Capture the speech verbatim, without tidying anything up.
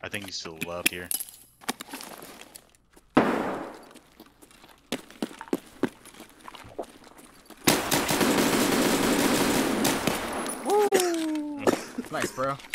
I think he's still left here. Nice, bro.